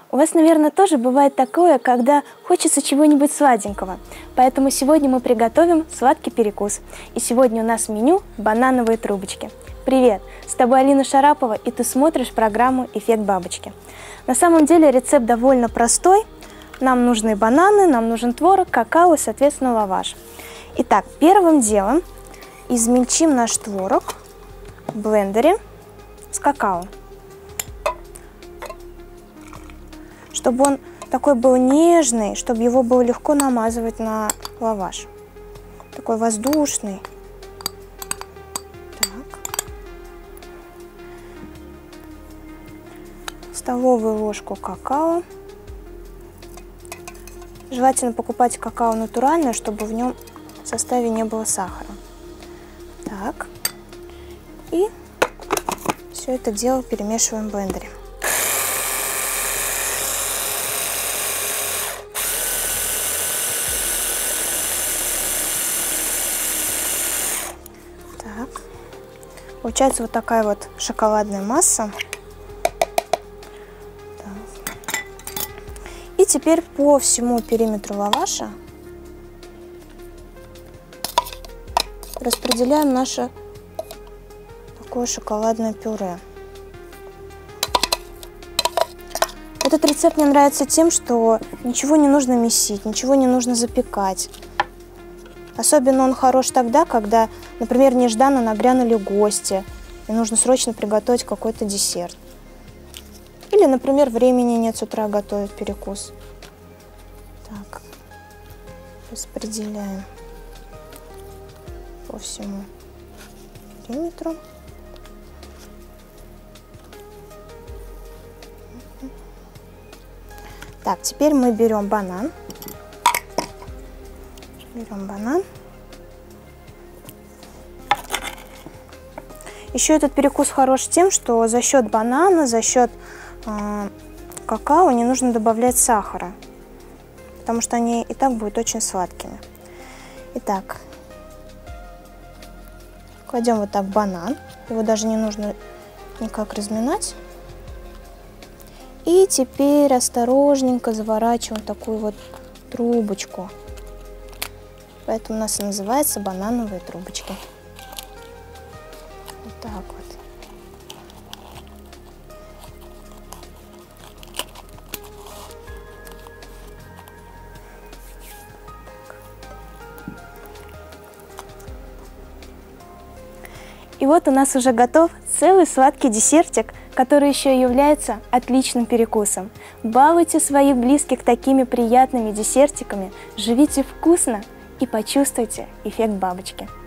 У вас, наверное, тоже бывает такое, когда хочется чего-нибудь сладенького. Поэтому сегодня мы приготовим сладкий перекус. И сегодня у нас в меню банановые трубочки. Привет! С тобой Алина Шарапова, и ты смотришь программу «Эффект бабочки». На самом деле рецепт довольно простой. Нам нужны бананы, нам нужен творог, какао и, соответственно, лаваш. Итак, первым делом измельчим наш творог в блендере с какао, чтобы он такой был нежный, чтобы его было легко намазывать на лаваш. Такой воздушный. Так. Столовую ложку какао. Желательно покупать какао натуральное, чтобы в нем в составе не было сахара. Так. И все это дело перемешиваем в блендере. Так. Получается вот такая вот шоколадная масса. Так. И теперь по всему периметру лаваша распределяем наше такое шоколадное пюре. Этот рецепт мне нравится тем, что ничего не нужно месить, ничего не нужно запекать. Особенно он хорош тогда, когда, например, нежданно нагрянули гости, и нужно срочно приготовить какой-то десерт. Или, например, времени нет с утра готовить перекус. Так, распределяем по всему периметру. Так, теперь мы берем банан. Еще этот перекус хорош тем, что за счет банана, за счет какао не нужно добавлять сахара, потому что они и так будут очень сладкими. Итак, кладем вот так банан, его даже не нужно никак разминать. И теперь осторожненько заворачиваем такую вот трубочку. Поэтому у нас и называется банановые трубочки. Вот так вот. И вот у нас уже готов целый сладкий десертик, который еще и является отличным перекусом. Балуйте своих близких такими приятными десертиками, живите вкусно и почувствуйте эффект бабочки.